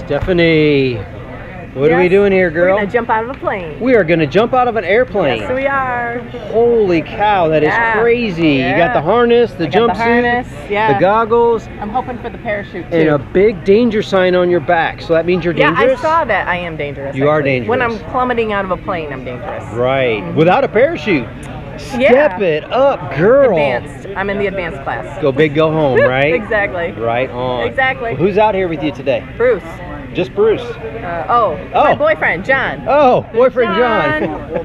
Stephanie, what are we doing here, girl? We're gonna jump out of a plane. We are gonna jump out of an airplane. Yes, we are. Holy cow, that is crazy. Yeah. You got the harness, the jumpsuit, the goggles. I'm hoping for the parachute too. And a big danger sign on your back. So that means you're dangerous? Yeah, I saw that. I am dangerous. You are dangerous. When I'm plummeting out of a plane, I'm dangerous. Right. Without a parachute. Step it up, girl. Advanced. I'm in the advanced class. Go big, go home, right? Exactly. Right on. Exactly. Well, who's out here with you today? Bruce. Just Bruce. My boyfriend, John. Oh, boyfriend John.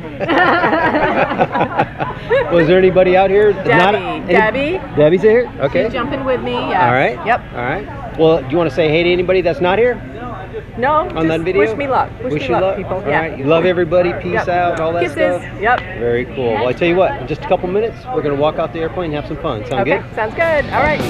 Was there anybody out here? Debbie. Debbie's here? Okay. She's jumping with me, yes. All right. Yep. All right. Well, do you want to say hey to anybody that's not here? No. On that video? Wish me luck. Wish me luck, people. All right. You love everybody. Peace out. All that Kisses. stuff. Yep. Very cool. Well, I tell you what. In just a couple minutes, we're going to walk out the airplane and have some fun. Sound good? Sounds good. All right.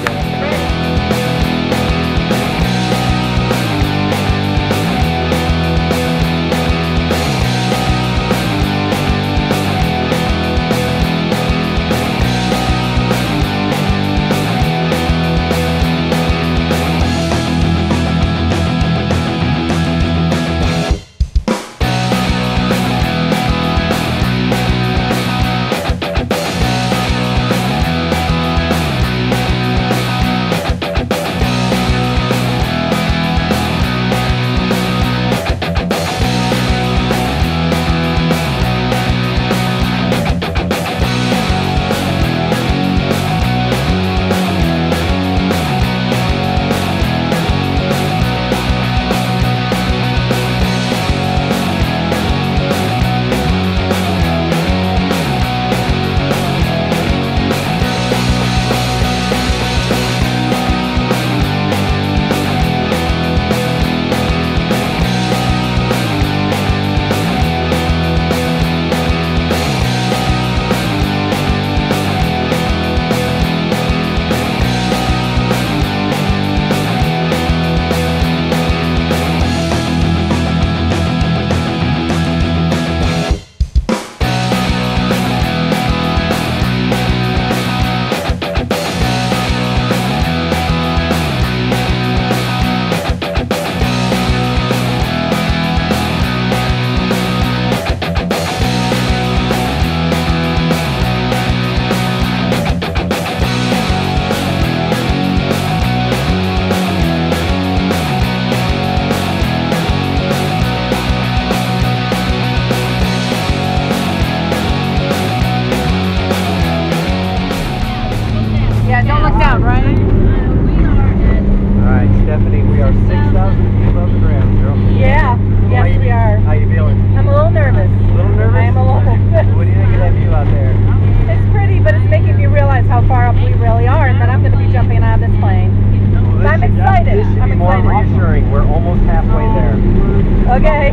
Stephanie, we are 6,000 feet above the ground, girl. Yeah, yes we are. How you feeling? I'm a little nervous. A little nervous? I am a little nervous. What do you think of that view out there? It's pretty, but it's making me realize how far up we really are, and then I'm going to be jumping out of this plane. Well, I'm excited. This should be more reassuring. We're almost halfway there. Okay.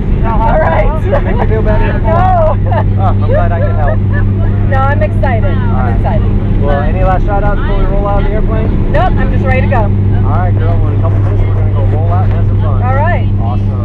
All right. Make you feel better? No. Oh, I'm glad I could help. No, I'm excited. I'm excited. Well, any last shout outs before we roll out of the airplane? Nope, I'm just ready to go. All right, girl. Well, in a couple minutes, we're going to go roll out and have some fun. All right. Awesome.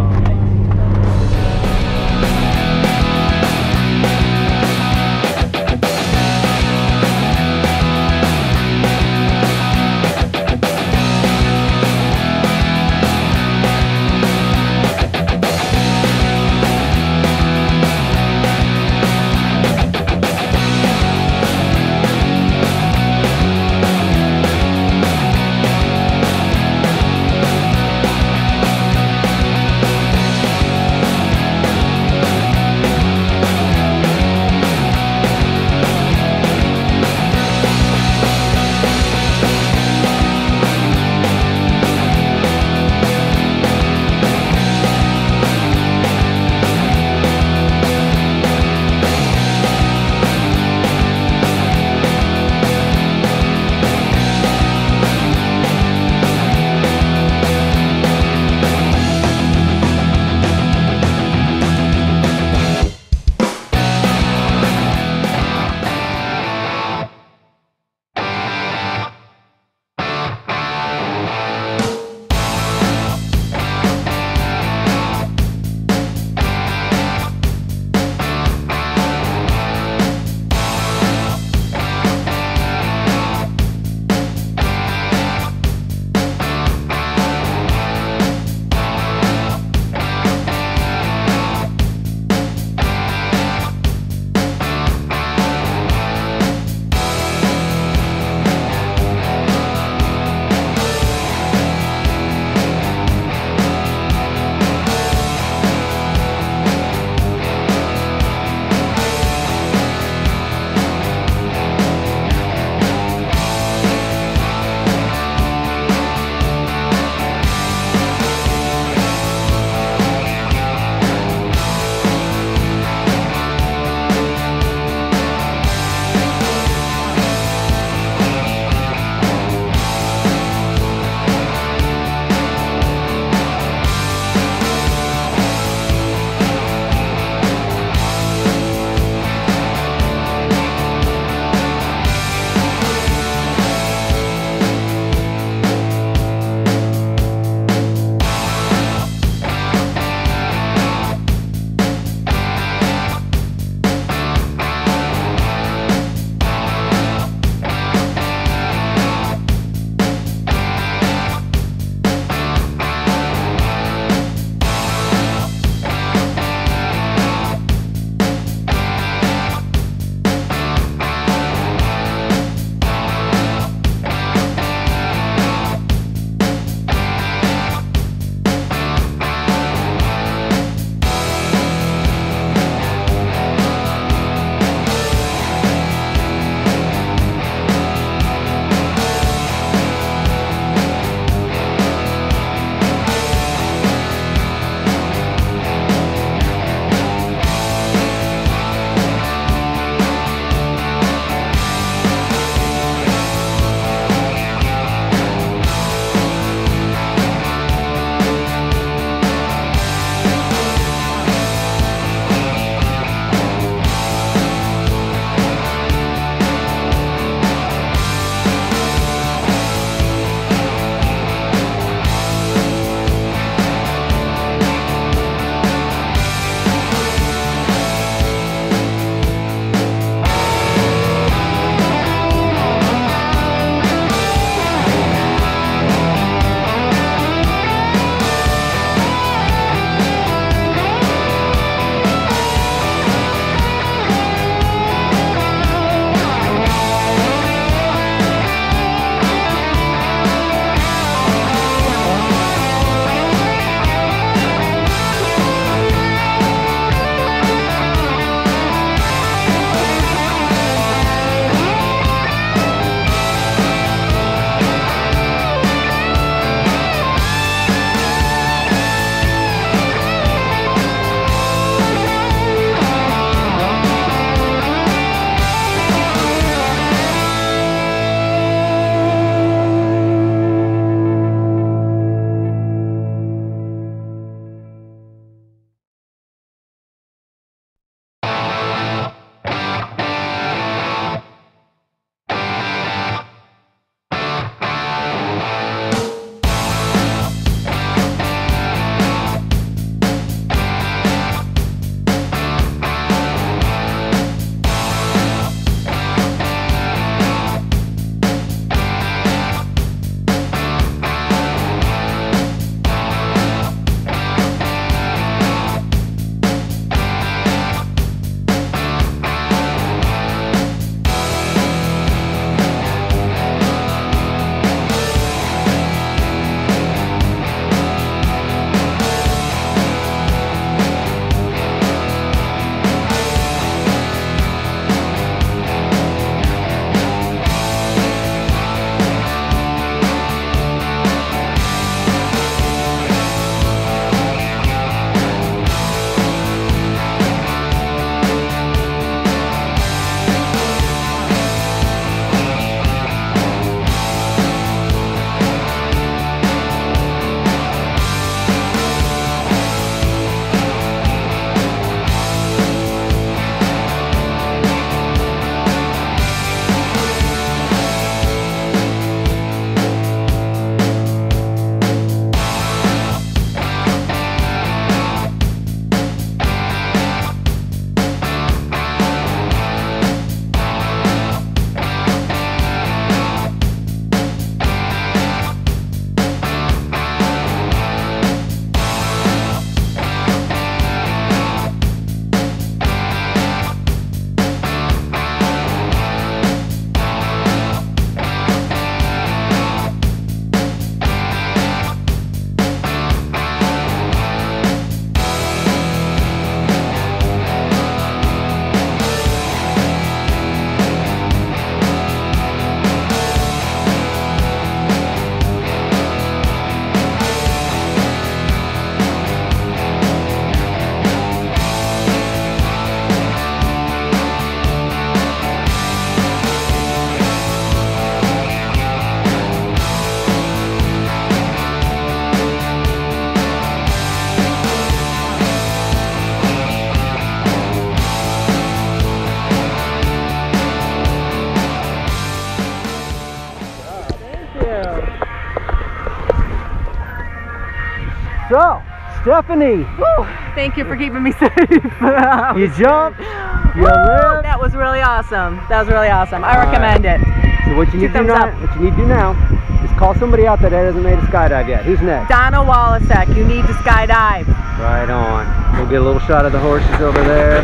So, Stephanie. Woo, thank you for keeping me safe. You jumped, you lived. That was really awesome. That was really awesome. I recommend it. So what you need to do now, is call somebody out that hasn't made a skydive yet. Who's next? Donna Wallaceck, you need to skydive. Right on. We'll get a little shot of the horses over there.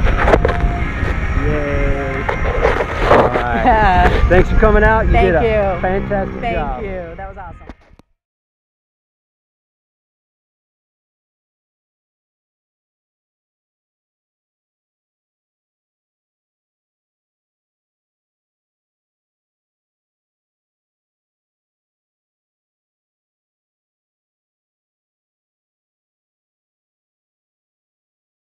Yay. All right. Thanks for coming out. You did a fantastic job. Thank you. That was awesome.